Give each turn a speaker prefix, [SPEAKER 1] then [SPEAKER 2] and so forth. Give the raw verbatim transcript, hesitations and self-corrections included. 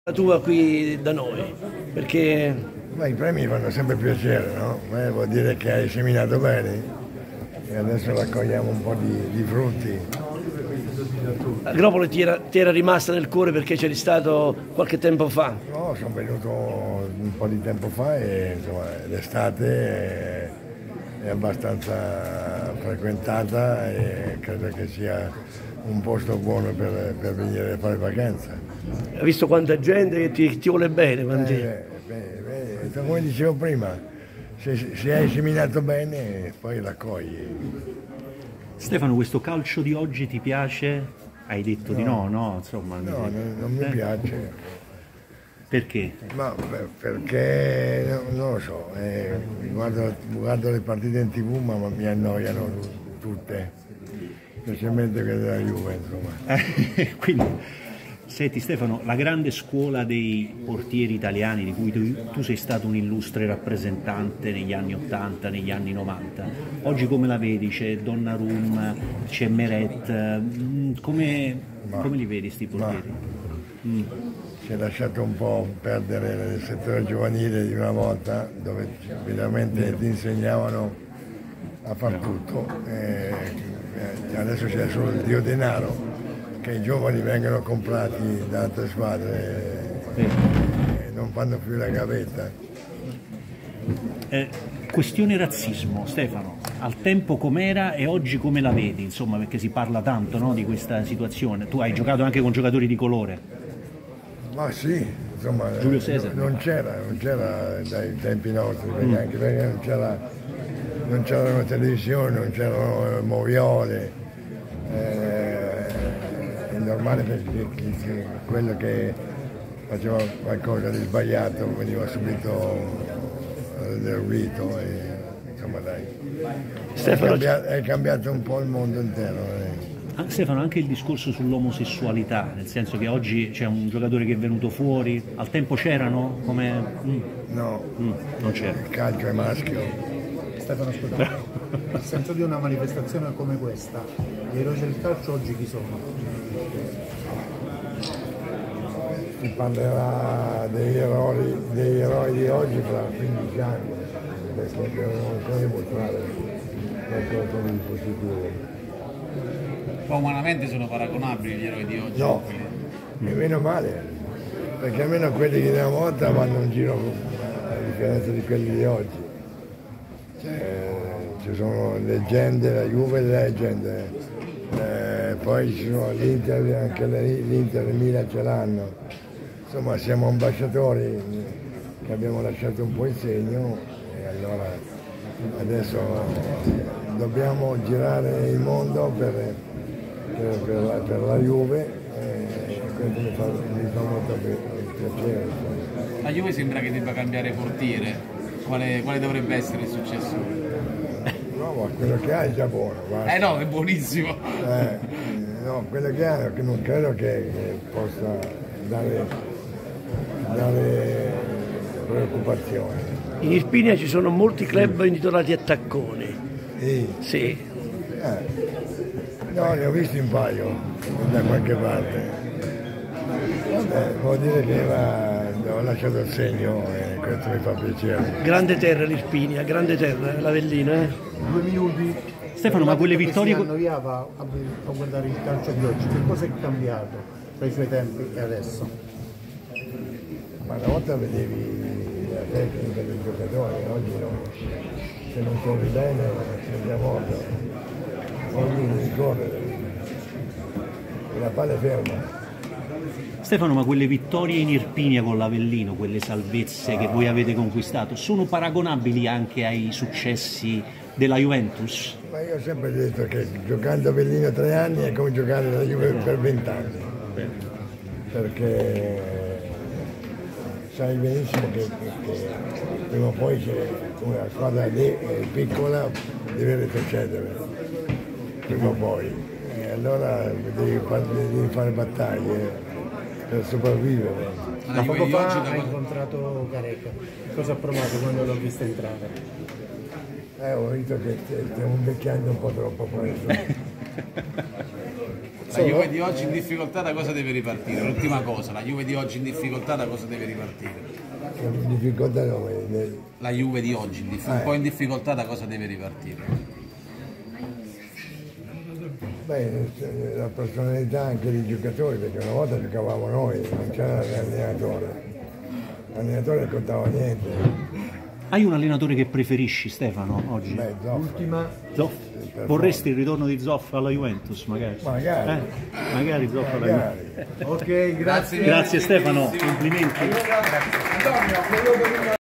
[SPEAKER 1] La tua qui da noi, perché
[SPEAKER 2] Ma i premi fanno sempre piacere, no? Eh, vuol dire che hai seminato bene e adesso raccogliamo un po' di, di frutti.
[SPEAKER 1] Agropoli ti era, ti era rimasta nel cuore perché c'eri stato qualche tempo fa.
[SPEAKER 2] No, sono venuto un po' di tempo fa e insomma, l'estate è, è abbastanza frequentata e credo che sia un posto buono per, per venire a fare vacanza.
[SPEAKER 1] Hai visto quanta gente che ti, ti vuole bene? Quanti...
[SPEAKER 2] Eh, beh, beh, come dicevo prima, se, se hai seminato bene poi raccogli.
[SPEAKER 3] Stefano, questo calcio di oggi ti piace? Hai detto
[SPEAKER 2] No.
[SPEAKER 3] di no, no? Insomma, mi
[SPEAKER 2] No,
[SPEAKER 3] sembra-
[SPEAKER 2] non, non mi
[SPEAKER 3] Eh?
[SPEAKER 2] piace.
[SPEAKER 3] Perché?
[SPEAKER 2] Ma beh, perché no- non lo so, eh, guardo, guardo le partite in tv ma ma mi annoiano tutte, specialmente quelle della Juve, insomma.
[SPEAKER 3] Eh, Quindi, senti Stefano, la grande scuola dei portieri italiani di cui tu, tu sei stato un illustre rappresentante negli anni ottanta, negli anni novanta, oggi come la vedi? C'è Donnarumma, c'è Meret, mm, come,
[SPEAKER 2] Ma-
[SPEAKER 3] come li vedi sti portieri? Mm.
[SPEAKER 2] Si è lasciato un po' perdere il settore giovanile di una volta, dove veramente ti insegnavano a far tutto. E, eh, adesso c'è solo il dio denaro, che i giovani vengono comprati da altre squadre e, e non fanno più la gavetta.
[SPEAKER 3] Eh, questione razzismo, Stefano, al tempo com'era e oggi come la vedi? Insomma, perché si parla tanto, no, di questa situazione. Tu hai giocato anche con giocatori di colore.
[SPEAKER 2] Ma sì, insomma,
[SPEAKER 3] Giulio
[SPEAKER 2] eh,
[SPEAKER 3] Cesare.
[SPEAKER 2] non c'era, non c'era dai tempi nostri, perché anche perché non c'era, non c'erano televisioni, non c'erano eh, moviole, eh, è normale perché che- che quello che faceva qualcosa di sbagliato veniva subito eh, derubito e insomma dai, è
[SPEAKER 1] Stefano,
[SPEAKER 2] cambiato, è cambiato un po' il mondo intero. eh.
[SPEAKER 3] Ah, Stefano, anche il discorso sull'omosessualità, nel senso che oggi c'è un giocatore che è venuto fuori, al tempo c'erano come... Mm,
[SPEAKER 2] No,
[SPEAKER 3] mm, non c'era.
[SPEAKER 2] il calcio è maschio.
[SPEAKER 4] Stefano, ascolta, nel senso di una manifestazione come questa, gli eroi del calcio oggi chi sono?
[SPEAKER 2] Si parlerà degli eroi, degli eroi di oggi fra quindici anni, perché devono ancora dimostrare qualcosa di positivo.
[SPEAKER 5] Ma umanamente sono paragonabili gli eroi di oggi?
[SPEAKER 2] No, e meno male, perché almeno quelli di una volta vanno in giro a differenza di quelli di oggi. Cioè, ci sono leggende, la Juve è leggende, eh, poi ci sono l'Inter, anche le- l'Inter e il Milan ce l'hanno. Insomma siamo ambasciatori che abbiamo lasciato un po' il segno e allora adesso dobbiamo girare il mondo per, per- per la, per la Juve e questo mi fa, mi fa molto pi- piacere. insomma.
[SPEAKER 5] La Juve sembra che debba cambiare portiere. Quale, quale dovrebbe essere il successo?
[SPEAKER 2] No, ma quello che ha è già buono, basta.
[SPEAKER 5] Eh no, è buonissimo!
[SPEAKER 2] Eh, no, quello che ha che non credo che, che possa dare, dare preoccupazioni.
[SPEAKER 1] in Irpinia ci sono molti club intitolati Attacconi.
[SPEAKER 2] Sì.
[SPEAKER 1] Sì.
[SPEAKER 2] Eh, no, ne ho visti un paio da qualche parte. Vabbè, vuol dire che va, ho lasciato il segno e questo mi fa piacere.
[SPEAKER 1] Grande terra l'Irpinia, grande terra, l'Avellino, eh?
[SPEAKER 4] Due minuti.
[SPEAKER 3] Stefano, ma quelle
[SPEAKER 4] Che
[SPEAKER 3] vittorie...
[SPEAKER 4] si annoiava a, a guardare il calcio di oggi, che cosa è cambiato tra i suoi tempi e adesso?
[SPEAKER 2] Ma una volta vedevi la tecnica dei giocatori, oggi no. Se non corri bene sei già morto. Oggi devi correre. La palla è ferma.
[SPEAKER 3] Stefano, ma quelle vittorie in Irpinia con l'Avellino, quelle salvezze che voi avete conquistato, sono paragonabili anche ai successi della Juventus?
[SPEAKER 2] Ma io ho sempre detto che giocando a Avellino tre anni è come giocare la Juve per vent'anni. Perché sai benissimo che, che- che prima o poi c'è una squadra lì, eh, piccola deve retrocedere, prima o poi. E allora devi fare, devi fare battaglie per sopravvivere.
[SPEAKER 5] La Juve
[SPEAKER 4] Poco
[SPEAKER 5] di
[SPEAKER 4] fa
[SPEAKER 5] oggi
[SPEAKER 4] ha
[SPEAKER 5] da...
[SPEAKER 4] incontrato Careca. Cosa ha provato quando l'ho vista entrare?
[SPEAKER 2] Eh, ho visto che stiamo invecchiando un po' troppo presto.
[SPEAKER 5] La Juve di oggi in difficoltà da cosa deve ripartire? L'ultima cosa, la Juve di oggi in difficoltà da cosa deve ripartire?
[SPEAKER 2] In difficoltà dove? Nel-
[SPEAKER 5] La Juve di oggi, in dif- un po' in difficoltà da cosa deve ripartire?
[SPEAKER 2] Beh, la personalità anche dei giocatori, perché una volta giocavamo noi, non c'era l'allenatore. L'allenatore non contava niente.
[SPEAKER 3] Hai un allenatore che preferisci, Stefano, oggi?
[SPEAKER 2] Beh, Zoff.
[SPEAKER 4] Ultima,
[SPEAKER 3] Zoff? Vorresti il ritorno di Zoff alla Juventus, magari?
[SPEAKER 2] Magari.
[SPEAKER 3] Eh? Magari Zoff alla
[SPEAKER 2] Magari.
[SPEAKER 3] Juventus.
[SPEAKER 4] ok, grazie.
[SPEAKER 3] Grazie Stefano, complimenti.